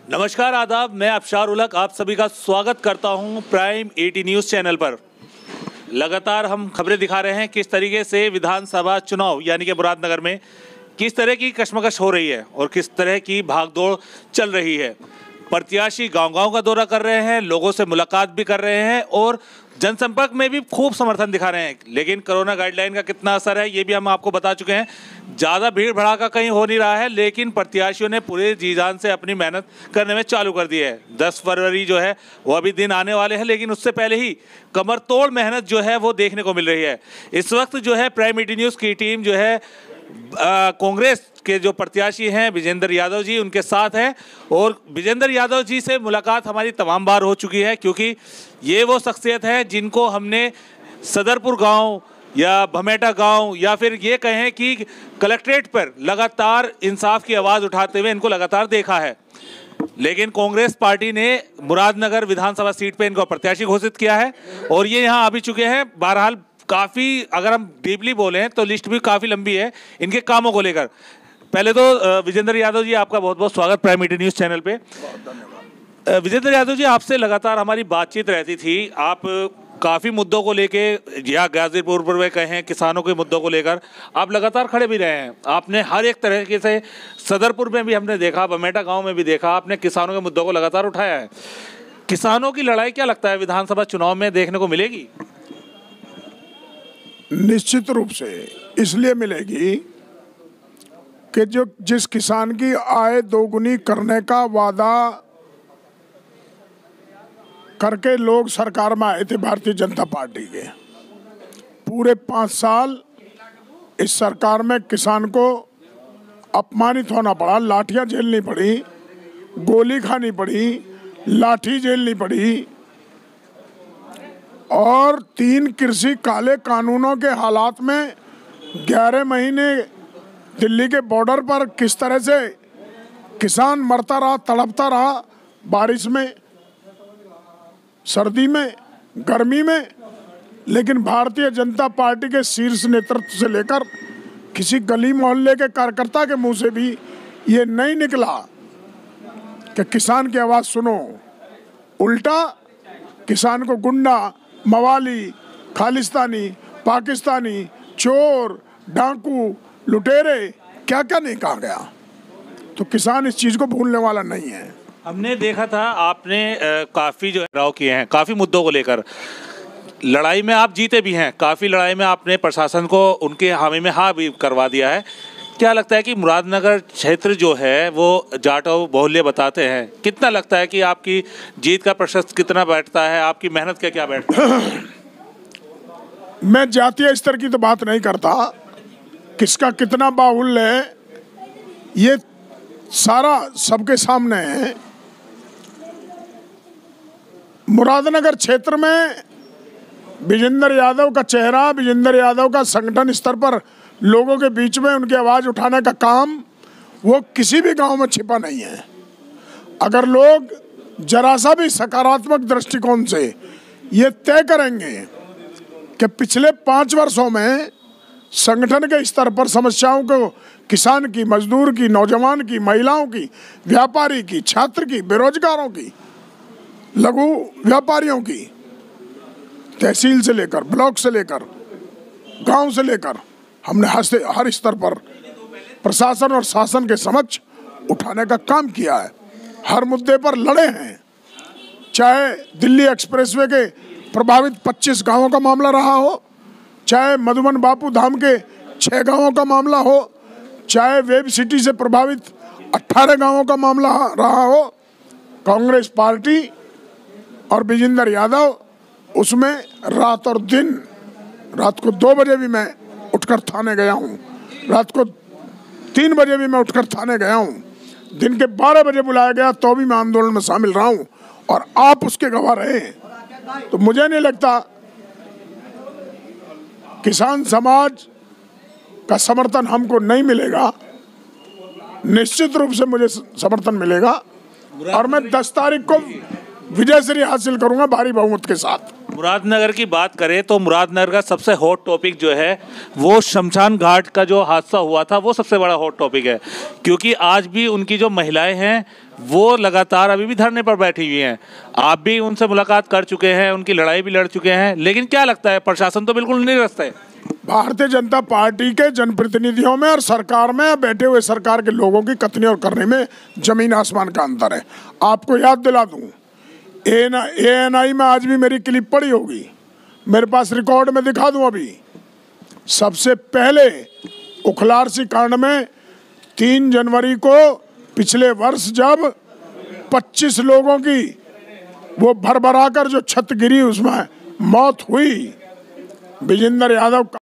नमस्कार, आदाब। मैं अबशार उलक आप सभी का स्वागत करता हूं प्राइम 80 न्यूज़ चैनल पर। लगातार हम खबरें दिखा रहे हैं किस तरीके से विधानसभा चुनाव यानी कि मुरादनगर में किस तरह की कशमकश हो रही है और किस तरह की भागदौड़ चल रही है। प्रत्याशी गांव-गांव का दौरा कर रहे हैं, लोगों से मुलाकात भी कर रहे हैं और जनसंपर्क में भी खूब समर्थन दिखा रहे हैं। लेकिन कोरोना गाइडलाइन का कितना असर है ये भी हम आपको बता चुके हैं। ज़्यादा भीड़ भड़ाका कहीं हो नहीं रहा है, लेकिन प्रत्याशियों ने पूरे जी जान से अपनी मेहनत करने में चालू कर दी है। 10 फरवरी जो है वो अभी दिन आने वाले हैं, लेकिन उससे पहले ही कमर तोड़ मेहनत जो है वो देखने को मिल रही है। इस वक्त जो है प्राइम 80 न्यूज़ की टीम जो है कांग्रेस के जो प्रत्याशी हैं विजेंद्र यादव जी उनके साथ हैं और विजेंद्र यादव जी से मुलाकात हमारी तमाम बार हो चुकी है, क्योंकि ये वो शख्सियत है जिनको हमने सदरपुर गांव या भमेटा गांव या फिर ये कहें कि कलेक्ट्रेट पर लगातार इंसाफ की आवाज़ उठाते हुए इनको लगातार देखा है। लेकिन कांग्रेस पार्टी ने मुरादनगर विधानसभा सीट पे इनको प्रत्याशी घोषित किया है और ये यहाँ आ भी चुके हैं। बहरहाल काफ़ी अगर हम डीपली बोलें तो लिस्ट भी काफ़ी लंबी है इनके कामों को लेकर। पहले तो विजेंद्र यादव जी आपका बहुत बहुत स्वागत प्राइम 80 न्यूज़ चैनल पे। विजेंद्र यादव जी, आपसे लगातार हमारी बातचीत रहती थी। आप काफ़ी मुद्दों को लेके या गाजीपुर पर कहें किसानों के मुद्दों को लेकर आप लगातार खड़े भी रहे हैं। आपने हर एक तरीके से सदरपुर में भी हमने देखा, बमेटा गांव में भी देखा, आपने किसानों के मुद्दों को लगातार उठाया है। किसानों की लड़ाई क्या लगता है विधानसभा चुनाव में देखने को मिलेगी? निश्चित रूप से इसलिए मिलेगी कि जो जिस किसान की आय दोगुनी करने का वादा करके लोग सरकार में आए थे भारतीय जनता पार्टी के, पूरे 5 साल इस सरकार में किसान को अपमानित होना पड़ा, लाठियां झेलनी पड़ी, गोली खानी पड़ी, लाठी झेलनी पड़ी और 3 कृषि काले कानूनों के हालात में 11 महीने दिल्ली के बॉर्डर पर किस तरह से किसान मरता रहा, तड़पता रहा, बारिश में, सर्दी में, गर्मी में। लेकिन भारतीय जनता पार्टी के शीर्ष नेतृत्व से लेकर किसी गली मोहल्ले के कार्यकर्ता के मुंह से भी ये नहीं निकला कि किसान की आवाज़ सुनो। उल्टा किसान को गुंडा, मवाली, खालिस्तानी, पाकिस्तानी, चोर, डाकू, लुटेरे, क्या क्या नहीं कहा गया। तो किसान इस चीज़ को भूलने वाला नहीं है। हमने देखा था आपने काफ़ी जो राव किए हैं काफ़ी मुद्दों को लेकर। लड़ाई में आप जीते भी हैं, काफ़ी लड़ाई में आपने प्रशासन को उनके हामी में हाँ भी करवा दिया है। क्या लगता है कि मुरादनगर क्षेत्र जो है वो जाटो बहुल्य बताते हैं, कितना लगता है कि आपकी जीत का प्रशस्त कितना बैठता है, आपकी मेहनत का क्या बैठता है? मैं जातीय स्तर की तो बात नहीं करता, किसका कितना बाहुल्य है ये सारा सबके सामने है। मुरादनगर क्षेत्र में विजेंद्र यादव का चेहरा, विजेंद्र यादव का संगठन स्तर पर लोगों के बीच में उनकी आवाज़ उठाने का काम वो किसी भी गांव में छिपा नहीं है। अगर लोग जरा सा भी सकारात्मक दृष्टिकोण से ये तय करेंगे कि पिछले 5 वर्षों में संगठन के स्तर पर समस्याओं को किसान की, मजदूर की, नौजवान की, महिलाओं की, व्यापारी की, छात्र की, बेरोजगारों की, लघु व्यापारियों की, तहसील से लेकर ब्लॉक से लेकर गांव से लेकर हमने हर स्तर पर प्रशासन और शासन के समक्ष उठाने का काम किया है। हर मुद्दे पर लड़े हैं, चाहे दिल्ली एक्सप्रेसवे के प्रभावित 25 गांवों का मामला रहा हो, चाहे मधुबन बापू धाम के 6 गांवों का मामला हो, चाहे वेब सिटी से प्रभावित 18 गांवों का मामला रहा हो। कांग्रेस पार्टी और विजेंद्र यादव उसमें रात और दिन, रात को 2 बजे भी मैं उठकर थाने गया हूँ, रात को 3 बजे भी मैं उठकर थाने गया हूँ, दिन के 12 बजे बुलाया गया तो भी मैं आंदोलन में शामिल रहा हूँ और आप उसके गवाह रहे। तो मुझे नहीं लगता किसान समाज का समर्थन हमको नहीं मिलेगा, निश्चित रूप से मुझे समर्थन मिलेगा। और मैं 10 तारीख को विजयश्री हासिल करूंगा भारी बहुमत के साथ। मुरादनगर की बात करें तो मुरादनगर का सबसे हॉट टॉपिक जो है वो शमशान घाट का जो हादसा हुआ था, वो सबसे बड़ा हॉट टॉपिक है, क्योंकि आज भी उनकी जो महिलाएं हैं वो लगातार अभी भी धरने पर बैठी हुई हैं। आप भी उनसे मुलाकात कर चुके हैं, उनकी लड़ाई भी लड़ चुके हैं, लेकिन क्या लगता है प्रशासन तो बिल्कुल निरस्त है। भारतीय जनता पार्टी के जनप्रतिनिधियों में और सरकार में बैठे हुए सरकार के लोगों की कथनी और करने में जमीन आसमान का अंतर है। आपको याद दिला दूं, ANI में आज भी मेरी क्लिप पड़ी होगी, मेरे पास रिकॉर्ड में दिखा दूं। अभी सबसे पहले उखलारसी कांड में 3 जनवरी को पिछले वर्ष जब 25 लोगों की वो भरभराकर जो छत गिरी उसमें मौत हुई, विजेंद्र यादव